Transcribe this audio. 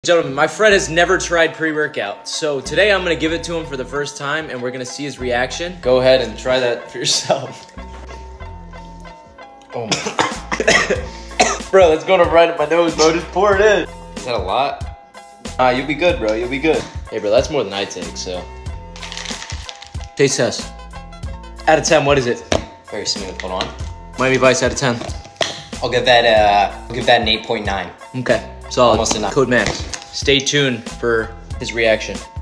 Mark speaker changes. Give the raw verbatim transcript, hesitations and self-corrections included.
Speaker 1: Gentlemen, my friend has never tried pre-workout, so today I'm gonna give it to him for the first time and we're gonna see his reaction. Go ahead and try that for yourself. Oh my. Bro, that's going right in my nose, bro. Just pour it in. Is that a lot? Ah, uh, you'll be good, bro. You'll be good. Hey, bro, that's more than I take, so. Taste test. Out of ten, what is it?
Speaker 2: Very smooth, hold on.
Speaker 1: Miami Vice out of ten.
Speaker 2: I'll give that, uh, I'll give that an eight point nine.
Speaker 1: Okay, solid.
Speaker 2: Almost enough.
Speaker 1: Code Max. Stay tuned for his reaction.